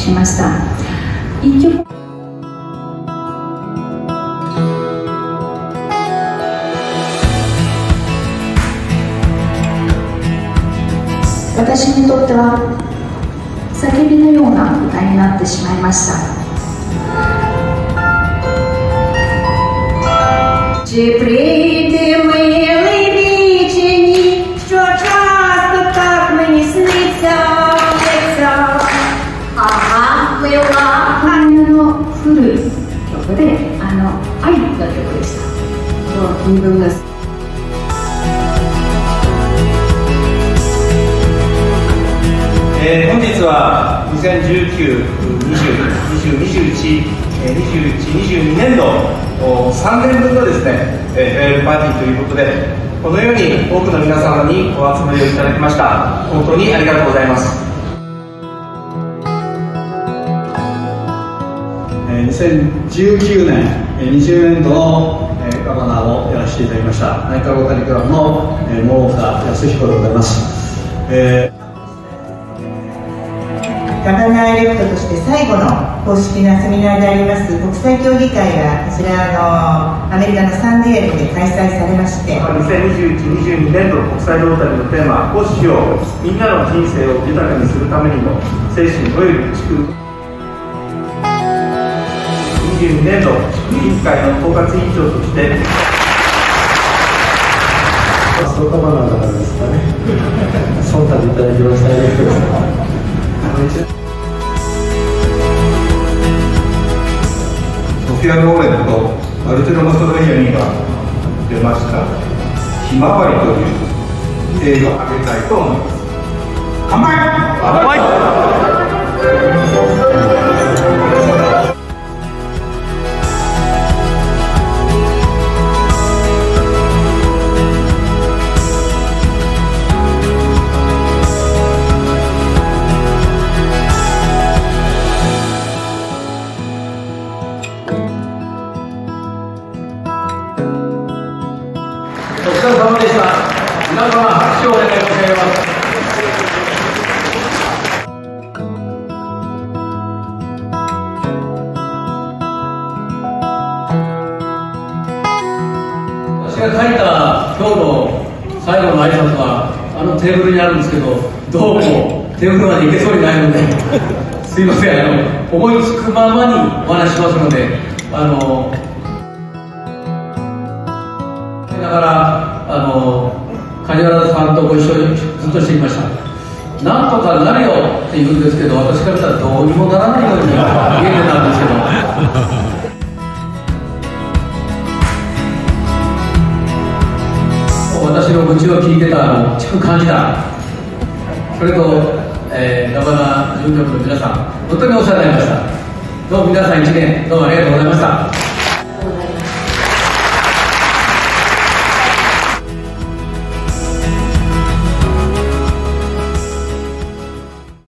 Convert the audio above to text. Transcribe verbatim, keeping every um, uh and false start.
しました。いっきょく私にとっては叫びのような歌になってしまいました。Чи прийде милий вічені, що часто так мені сниться, сниться. Ага, мила. アニメの古い曲で、あの愛の曲でした。そう、金文です。 えー、本日はにせんじゅうきゅう、にじゅう、にじゅう、にじゅういち、にじゅういち、にじゅうにねんどさんねんぶんのですね、えー、パーティーということで、このように多くの皆様にお集まりをいただきました。本当にありがとうございます。 にせんじゅうきゅうねん、にじゅうねんどのガバナーをやらせていただきました内科ロータリークラブの諸岡康彦でございます。えーガバナーエレクトとして最後の公式なセミナーであります国際協議会がこちらのアメリカのサンディエゴで開催されまして、 にせんにじゅういち、にじゅうにねんど国際ロータリーのテーマ「講師をみんなの人生を豊かにするためにの精神および地区」にじゅうにねんど地区委員会の統括委員長としてそうガバナーからですかね忖度いただきましたありがとうございます。 ソフィア・ローレンとマルテノ・マソドリアニが出ました「ひまわり」という映画をあげたいと思います。乾杯！乾杯！お疲れ様でした。皆様拍手をお願い申し上げます。私が書いた今日の最後の挨拶はあのテーブルにあるんですけど、どうもテーブルまで行けそうにないのですいません、あの思いつくままにお話ししますので、あのだからあの梶原さんとご一緒にずっとしてきました。なんとかなるよって言うんですけど、私からしたらどうにもならないように見えてたんですけど私の愚痴を聞いてたのを聞く感じだ。それと、えー、ガバナー事務局の皆さん、本当にお世話になりました。どうも皆さん一年どうもありがとうございました。